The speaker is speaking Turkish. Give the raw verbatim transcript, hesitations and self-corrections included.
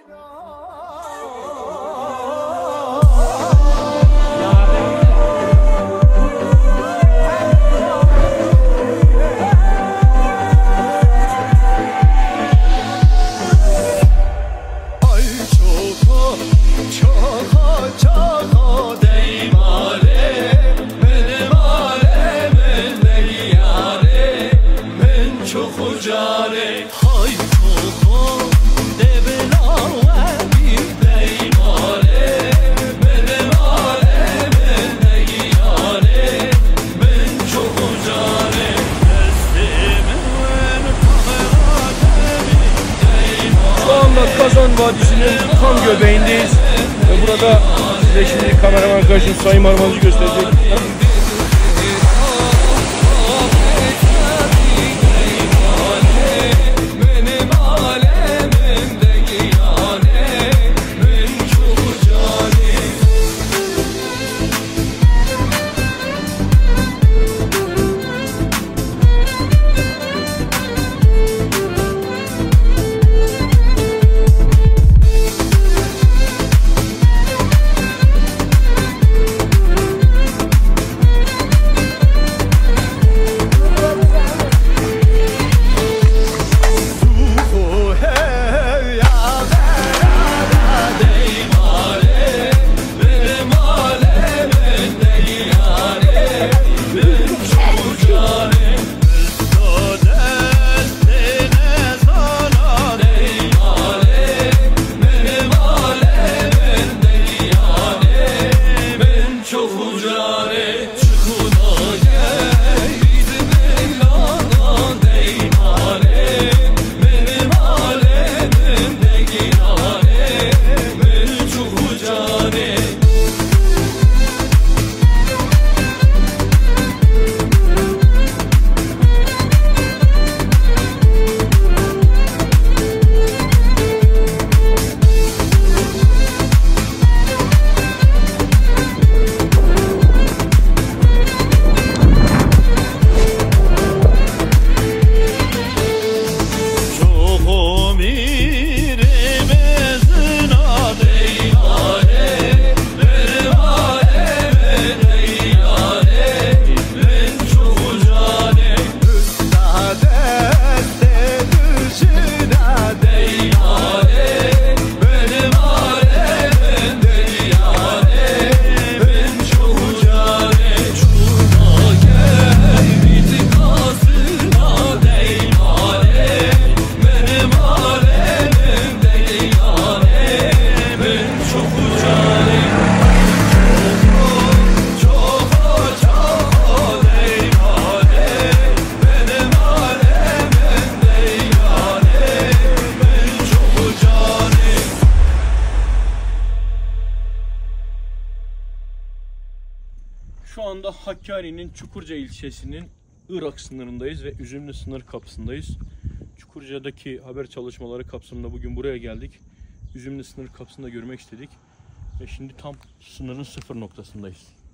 Kazan Vadisi'nin tam göbeğindeyiz ve burada size şimdi kameraman arkadaşım Sayın Marmancı gösterecek. Şu anda Hakkari'nin Çukurca ilçesinin Irak sınırındayız ve Üzümlü sınır kapısındayız. Çukurca'daki haber çalışmaları kapsamında bugün buraya geldik. Üzümlü sınır kapısında görmek istedik ve şimdi tam sınırın sıfır noktasındayız.